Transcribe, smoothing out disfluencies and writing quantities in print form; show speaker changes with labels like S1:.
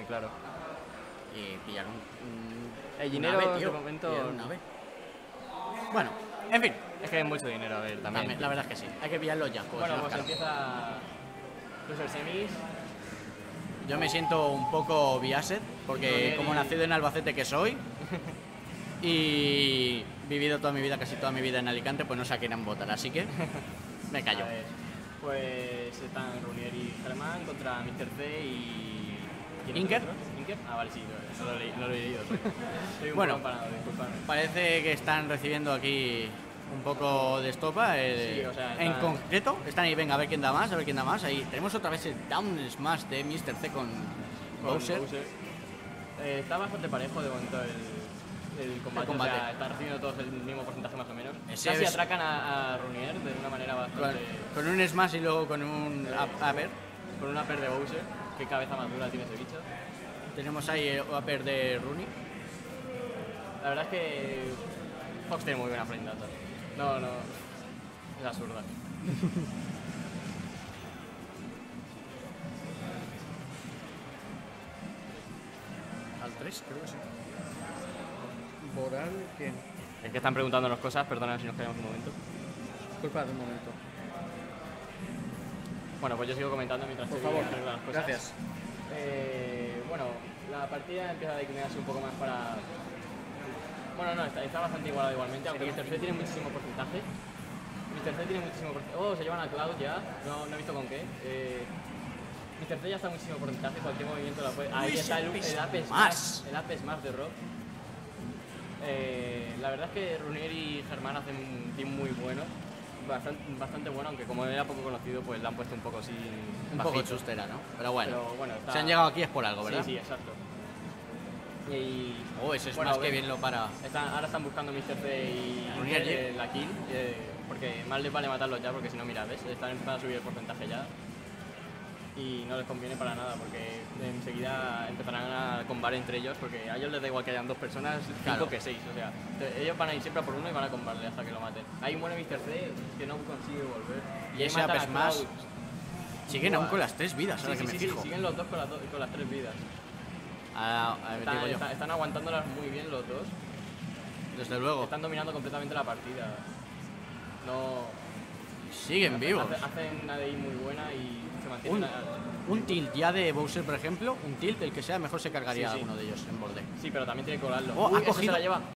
S1: claro.
S2: Y pillar
S1: El dinero
S2: una ave, tío,
S1: de momento...
S2: pillar una ave. Bueno, en fin.
S1: Es que es mucho dinero, a ver, también.
S2: La verdad es que sí, hay que pillarlos ya.
S1: Bueno, pues empieza los semis.
S2: Yo me siento un poco biased, porque como nacido en Albacete que soy, y vivido toda mi vida, casi toda mi vida en Alicante, pues no sé a quién votar, así que me callo.
S1: A ver, pues están Runier y Germán contra Mr. C y...
S2: ¿Inker?
S1: ¿Inker? Ah, vale, sí, no lo he leído. Soy un
S2: Bueno,
S1: poco empanado, disculpadme.
S2: parece que están recibiendo aquí un poco de estopa.
S1: Sí, o sea,
S2: en concreto, están ahí, venga, a ver quién da más, a ver quién da más. Ahí tenemos otra vez el down smash de Mr. C con Bowser.
S1: Está bastante parejo de momento el combate. O sea, están recibiendo todos el mismo porcentaje más o menos. Casi atracan a Runier de una manera bastante...
S2: Con un smash y luego con un upper.
S1: Con un upper de Bowser. Qué cabeza más dura tiene ese bicho.
S2: Tenemos ahí el upper de Rooney.
S1: La verdad es que Fox tiene muy buena frame data. No, es absurda.
S2: Al 3, creo que sí. Boral, ¿quién?
S1: Es que están preguntándonos cosas, perdona si nos callamos un momento.
S2: Disculpad un momento.
S1: Bueno, pues yo sigo comentando mientras
S2: por favor,
S1: arregla las cosas.
S2: Gracias.
S1: Bueno, la partida empieza a declinarse un poco más para... Bueno, no, está bastante igualado igualmente, aunque Mr. C tiene muchísimo porcentaje. Mr. C tiene muchísimo porcentaje. Oh, se llevan a Cloud ya, no he visto con qué. Mr. C ya está muchísimo porcentaje, cualquier movimiento la puede... Ahí está el up smash de Rock. La verdad es que Runier y Germán hacen un team muy bueno. Bastante bueno, aunque como era poco conocido, pues le han puesto un poco así...
S2: Un poco chustera, ¿no? Pero bueno,
S1: está...
S2: se han llegado aquí es por algo, ¿verdad?
S1: Sí, exacto. Y...
S2: ese es más que bien lo para...
S1: Ahora están buscando Mr. C y la kill, porque más les vale matarlos ya, porque si no, mira, ¿ves? Están empezando a subir el porcentaje ya. Y no les conviene para nada, porque enseguida empezarán a combar entre ellos, porque a ellos les da igual que hayan 2 personas, 5 que 6, o sea, ellos van a ir siempre a por uno y van a combarle hasta que lo maten. Ahí muere Mr. C, que no consigue volver.
S2: Y ese up smash... Siguen aún con las 3 vidas, ahora que me fijo.
S1: Siguen los dos con las 3 vidas. Están aguantándolas muy bien los dos.
S2: Desde luego.
S1: Están dominando completamente la partida.
S2: Siguen vivos.
S1: Hacen una DI muy buena y se mantienen...
S2: Un tilt ya de Bowser, por ejemplo, un tilt, el que sea, mejor se cargaría a uno de ellos en borde.
S1: Sí, pero también tiene que colarlo.
S2: Ha cogido...
S1: se la lleva.